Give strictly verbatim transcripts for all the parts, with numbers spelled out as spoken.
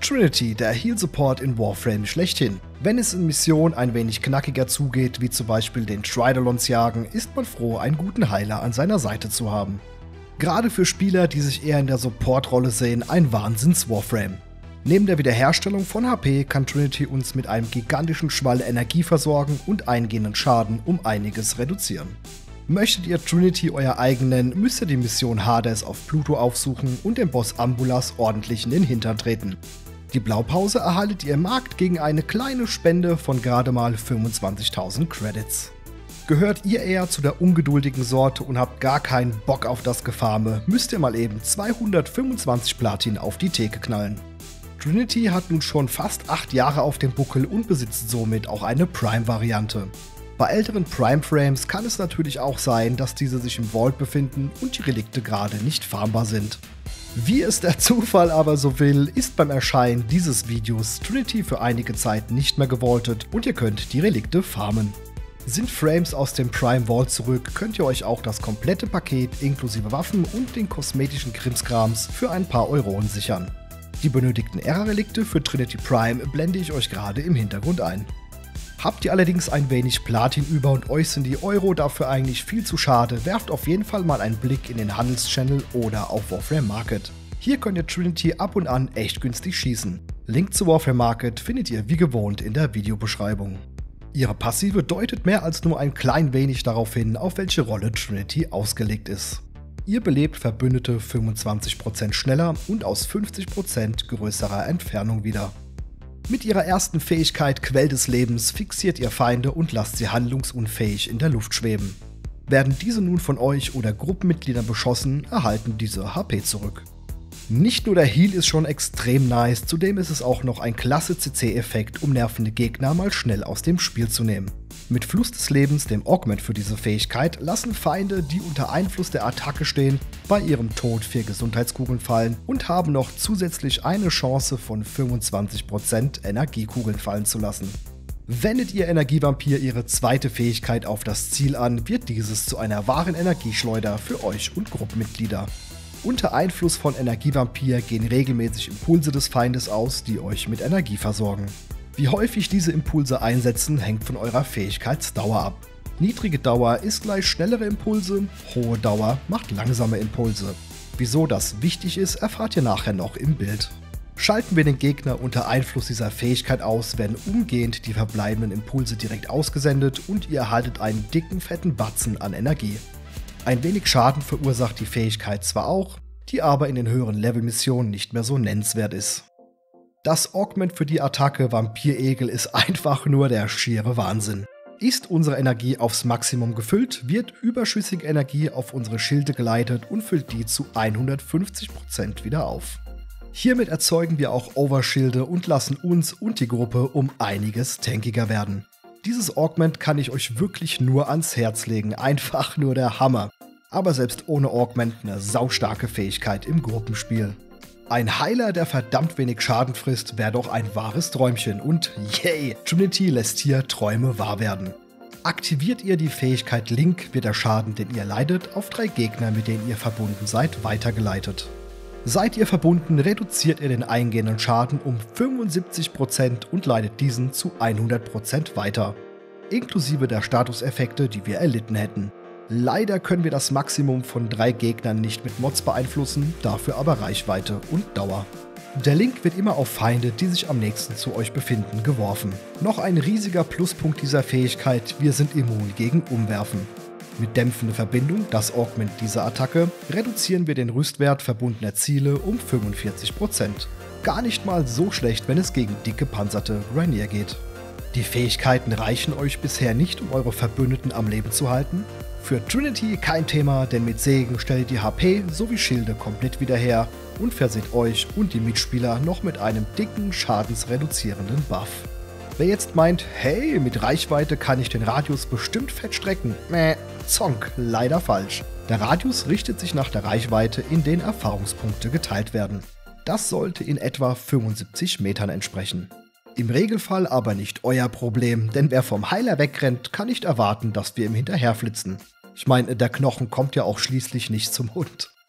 Trinity, der Heal-Support in Warframe schlechthin. Wenn es in Missionen ein wenig knackiger zugeht, wie zum Beispiel den Tridolons jagen, ist man froh, einen guten Heiler an seiner Seite zu haben. Gerade für Spieler, die sich eher in der Support-Rolle sehen, ein Wahnsinns-Warframe. Neben der Wiederherstellung von H P kann Trinity uns mit einem gigantischen Schwall Energie versorgen und eingehenden Schaden um einiges reduzieren. Möchtet ihr Trinity euer eigen nennen, müsst ihr die Mission Hades auf Pluto aufsuchen und dem Boss Ambulas ordentlich in den Hintern treten. Die Blaupause erhaltet ihr im Markt gegen eine kleine Spende von gerade mal fünfundzwanzigtausend Credits. Gehört ihr eher zu der ungeduldigen Sorte und habt gar keinen Bock auf das Gefarme, müsst ihr mal eben zweihundertfünfundzwanzig Platin auf die Theke knallen. Trinity hat nun schon fast acht Jahre auf dem Buckel und besitzt somit auch eine Prime-Variante. Bei älteren Prime-Frames kann es natürlich auch sein, dass diese sich im Vault befinden und die Relikte gerade nicht farmbar sind. Wie es der Zufall aber so will, ist beim Erscheinen dieses Videos Trinity für einige Zeit nicht mehr gevaultet und ihr könnt die Relikte farmen. Sind Frames aus dem Prime Vault zurück, könnt ihr euch auch das komplette Paket inklusive Waffen und den kosmetischen Krimskrams für ein paar Euronen sichern. Die benötigten Era-Relikte für Trinity Prime blende ich euch gerade im Hintergrund ein. Habt ihr allerdings ein wenig Platin über und euch sind die Euro dafür eigentlich viel zu schade, werft auf jeden Fall mal einen Blick in den Handelschannel oder auf Warframe Market. Hier könnt ihr Trinity ab und an echt günstig schießen. Link zu Warframe Market findet ihr wie gewohnt in der Videobeschreibung. Ihre Passive deutet mehr als nur ein klein wenig darauf hin, auf welche Rolle Trinity ausgelegt ist. Ihr belebt Verbündete fünfundzwanzig Prozent schneller und aus fünfzig Prozent größerer Entfernung wieder. Mit ihrer ersten Fähigkeit Quell des Lebens fixiert ihr Feinde und lasst sie handlungsunfähig in der Luft schweben. Werden diese nun von euch oder Gruppenmitgliedern beschossen, erhalten diese H P zurück. Nicht nur der Heal ist schon extrem nice, zudem ist es auch noch ein klasse C C-Effekt, um nervende Gegner mal schnell aus dem Spiel zu nehmen. Mit Fluss des Lebens, dem Augment für diese Fähigkeit, lassen Feinde, die unter Einfluss der Attacke stehen, bei ihrem Tod vier Gesundheitskugeln fallen und haben noch zusätzlich eine Chance von fünfundzwanzig Prozent Energiekugeln fallen zu lassen. Wendet ihr Energievampir ihre zweite Fähigkeit auf das Ziel an, wird dieses zu einer wahren Energieschleuder für euch und Gruppenmitglieder. Unter Einfluss von Energievampir gehen regelmäßig Impulse des Feindes aus, die euch mit Energie versorgen. Wie häufig diese Impulse einsetzen, hängt von eurer Fähigkeitsdauer ab. Niedrige Dauer ist gleich schnellere Impulse, hohe Dauer macht langsame Impulse. Wieso das wichtig ist, erfahrt ihr nachher noch im Bild. Schalten wir den Gegner unter Einfluss dieser Fähigkeit aus, werden umgehend die verbleibenden Impulse direkt ausgesendet und ihr erhaltet einen dicken, fetten Batzen an Energie. Ein wenig Schaden verursacht die Fähigkeit zwar auch, die aber in den höheren Level-Missionen nicht mehr so nennenswert ist. Das Augment für die Attacke Vampiregel ist einfach nur der schiere Wahnsinn. Ist unsere Energie aufs Maximum gefüllt, wird überschüssige Energie auf unsere Schilde geleitet und füllt die zu hundertfünfzig Prozent wieder auf. Hiermit erzeugen wir auch Overschilde und lassen uns und die Gruppe um einiges tankiger werden. Dieses Augment kann ich euch wirklich nur ans Herz legen, einfach nur der Hammer. Aber selbst ohne Augment eine saustarke Fähigkeit im Gruppenspiel. Ein Heiler, der verdammt wenig Schaden frisst, wäre doch ein wahres Träumchen und yay, Trinity lässt hier Träume wahr werden. Aktiviert ihr die Fähigkeit Link, wird der Schaden, den ihr leidet, auf drei Gegner, mit denen ihr verbunden seid, weitergeleitet. Seid ihr verbunden, reduziert ihr den eingehenden Schaden um fünfundsiebzig Prozent und leitet diesen zu hundert Prozent weiter. Inklusive der Statuseffekte, die wir erlitten hätten. Leider können wir das Maximum von drei Gegnern nicht mit Mods beeinflussen, dafür aber Reichweite und Dauer. Der Link wird immer auf Feinde, die sich am nächsten zu euch befinden, geworfen. Noch ein riesiger Pluspunkt dieser Fähigkeit, wir sind immun gegen Umwerfen. Mit dämpfender Verbindung, das Augment dieser Attacke, reduzieren wir den Rüstwert verbundener Ziele um fünfundvierzig Prozent. Gar nicht mal so schlecht, wenn es gegen dick gepanzerte Rainier geht. Die Fähigkeiten reichen euch bisher nicht, um eure Verbündeten am Leben zu halten? Für Trinity kein Thema, denn mit Segen stellt ihr H P sowie Schilde komplett wieder her und verseht euch und die Mitspieler noch mit einem dicken, schadensreduzierenden Buff. Wer jetzt meint, hey, mit Reichweite kann ich den Radius bestimmt fett strecken, meh, zonk, leider falsch. Der Radius richtet sich nach der Reichweite, in den Erfahrungspunkte geteilt werden. Das sollte in etwa fünfundsiebzig Metern entsprechen. Im Regelfall aber nicht euer Problem, denn wer vom Heiler wegrennt, kann nicht erwarten, dass wir ihm hinterherflitzen. Ich meine, der Knochen kommt ja auch schließlich nicht zum Hund.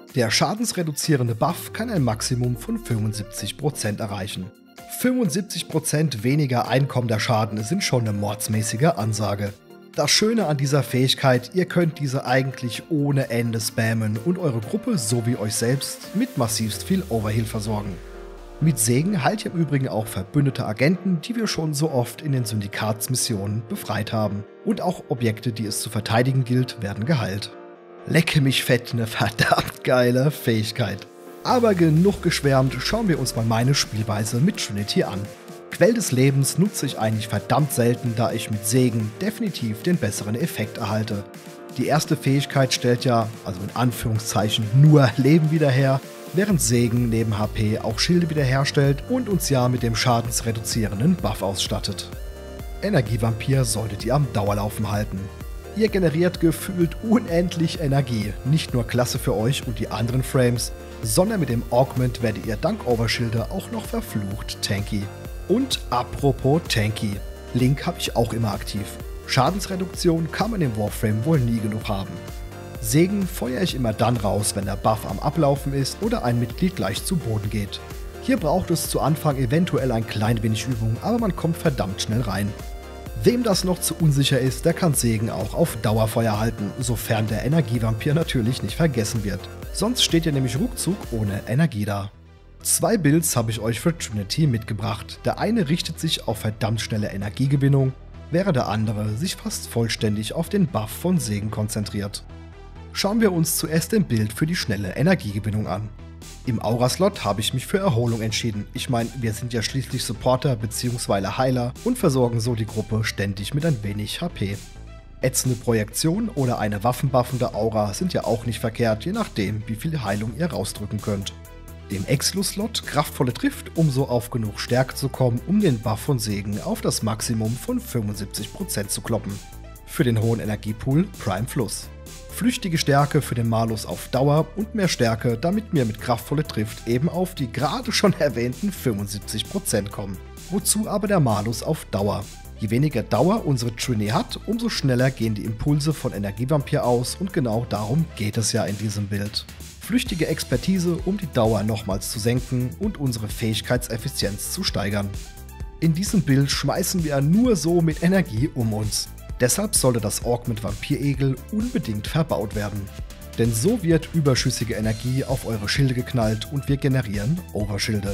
Der schadensreduzierende Buff kann ein Maximum von fünfundsiebzig Prozent erreichen. fünfundsiebzig Prozent weniger einkommender Schaden sind schon eine mordsmäßige Ansage. Das Schöne an dieser Fähigkeit, ihr könnt diese eigentlich ohne Ende spammen und eure Gruppe sowie euch selbst mit massivst viel Overheal versorgen. Mit Segen heilt ihr im Übrigen auch verbündete Agenten, die wir schon so oft in den Syndikatsmissionen befreit haben. Und auch Objekte, die es zu verteidigen gilt, werden geheilt. Lecke mich fett, eine verdammt geile Fähigkeit. Aber genug geschwärmt, schauen wir uns mal meine Spielweise mit Trinity an. Quell des Lebens nutze ich eigentlich verdammt selten, da ich mit Segen definitiv den besseren Effekt erhalte. Die erste Fähigkeit stellt ja, also in Anführungszeichen, nur Leben wieder her, während Segen neben H P auch Schilde wiederherstellt und uns ja mit dem schadensreduzierenden Buff ausstattet. Energievampir solltet ihr am Dauerlaufen halten. Ihr generiert gefühlt unendlich Energie, nicht nur klasse für euch und die anderen Frames, sondern mit dem Augment werdet ihr dank Overschilde auch noch verflucht tanky. Und apropos tanky, Link habe ich auch immer aktiv. Schadensreduktion kann man im Warframe wohl nie genug haben. Segen feuere ich immer dann raus, wenn der Buff am Ablaufen ist oder ein Mitglied gleich zu Boden geht. Hier braucht es zu Anfang eventuell ein klein wenig Übung, aber man kommt verdammt schnell rein. Wem das noch zu unsicher ist, der kann Segen auch auf Dauerfeuer halten, sofern der Energievampir natürlich nicht vergessen wird. Sonst steht ihr nämlich ruckzuck ohne Energie da. Zwei Builds habe ich euch für Trinity mitgebracht. Der eine richtet sich auf verdammt schnelle Energiegewinnung, während der andere sich fast vollständig auf den Buff von Segen konzentriert. Schauen wir uns zuerst den Build für die schnelle Energiegewinnung an. Im Aura-Slot habe ich mich für Erholung entschieden. Ich meine, wir sind ja schließlich Supporter bzw. Heiler und versorgen so die Gruppe ständig mit ein wenig H P. Ätzende Projektion oder eine waffenbuffende Aura sind ja auch nicht verkehrt, je nachdem, wie viel Heilung ihr rausdrücken könnt. Im Exlu-Slot kraftvolle Trift, um so auf genug Stärke zu kommen, um den Buff von Segen auf das Maximum von fünfundsiebzig Prozent zu kloppen. Für den hohen Energiepool Prime Fluss. Flüchtige Stärke für den Malus auf Dauer und mehr Stärke, damit wir mit kraftvolle Trift eben auf die gerade schon erwähnten fünfundsiebzig Prozent kommen. Wozu aber der Malus auf Dauer. Je weniger Dauer unsere Trini hat, umso schneller gehen die Impulse von Energievampir aus und genau darum geht es ja in diesem Bild. Flüchtige Expertise, um die Dauer nochmals zu senken und unsere Fähigkeitseffizienz zu steigern. In diesem Bild schmeißen wir nur so mit Energie um uns. Deshalb sollte das Augment Vampiregel unbedingt verbaut werden. Denn so wird überschüssige Energie auf eure Schilde geknallt und wir generieren Overschilde.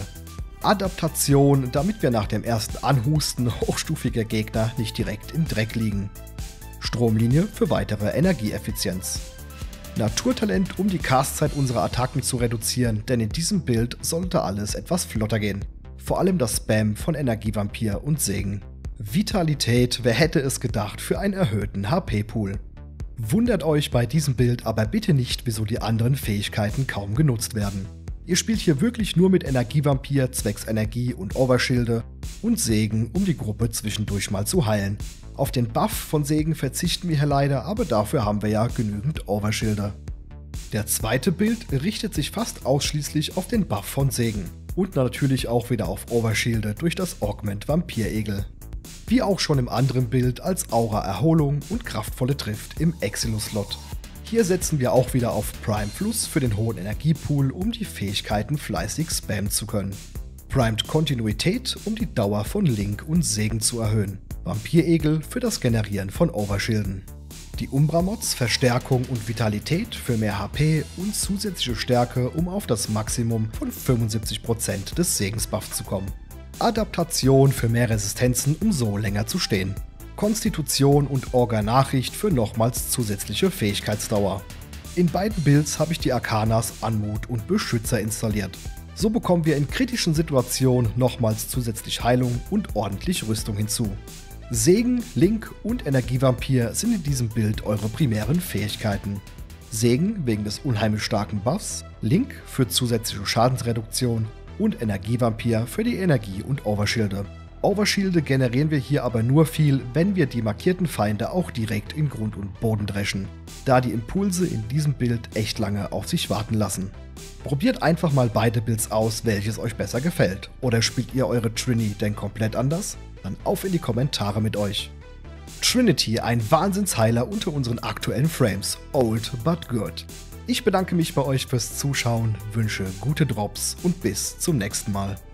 Adaptation, damit wir nach dem ersten Anhusten hochstufiger Gegner nicht direkt im Dreck liegen. Stromlinie für weitere Energieeffizienz. Naturtalent, um die Castzeit unserer Attacken zu reduzieren, denn in diesem Bild sollte alles etwas flotter gehen. Vor allem das Spam von Energievampir und Segen. Vitalität, wer hätte es gedacht, für einen erhöhten H P-Pool. Wundert euch bei diesem Bild aber bitte nicht, wieso die anderen Fähigkeiten kaum genutzt werden. Ihr spielt hier wirklich nur mit Energievampir zwecks Energie und Overschilde und Segen, um die Gruppe zwischendurch mal zu heilen. Auf den Buff von Segen verzichten wir hier leider, aber dafür haben wir ja genügend Overschilde. Der zweite Bild richtet sich fast ausschließlich auf den Buff von Segen und natürlich auch wieder auf Overschilde durch das Augment Vampiregel. Wie auch schon im anderen Bild als Aura Erholung und kraftvolle Trift im Exilus-Slot. Hier setzen wir auch wieder auf Prime Fluss für den hohen Energiepool, um die Fähigkeiten fleißig spammen zu können. Primed Kontinuität, um die Dauer von Link und Segen zu erhöhen. Vampiregel für das Generieren von Overschilden. Die Umbra-Mods Verstärkung und Vitalität für mehr H P und zusätzliche Stärke, um auf das Maximum von fünfundsiebzig Prozent des Segensbuff zu kommen. Adaptation für mehr Resistenzen, um so länger zu stehen. Konstitution und Orga-Nachricht für nochmals zusätzliche Fähigkeitsdauer. In beiden Builds habe ich die Arkanas Anmut und Beschützer installiert. So bekommen wir in kritischen Situationen nochmals zusätzlich Heilung und ordentlich Rüstung hinzu. Segen, Link und Energievampir sind in diesem Bild eure primären Fähigkeiten. Segen wegen des unheimlich starken Buffs, Link für zusätzliche Schadensreduktion und Energievampir für die Energie- und Overschilde. Overschilde generieren wir hier aber nur viel, wenn wir die markierten Feinde auch direkt in Grund und Boden dreschen, da die Impulse in diesem Bild echt lange auf sich warten lassen. Probiert einfach mal beide Builds aus, welches euch besser gefällt. Oder spielt ihr eure Trini denn komplett anders? Dann auf in die Kommentare mit euch. Trinity, ein Wahnsinnsheiler unter unseren aktuellen Frames. Old but good. Ich bedanke mich bei euch fürs Zuschauen, wünsche gute Drops und bis zum nächsten Mal.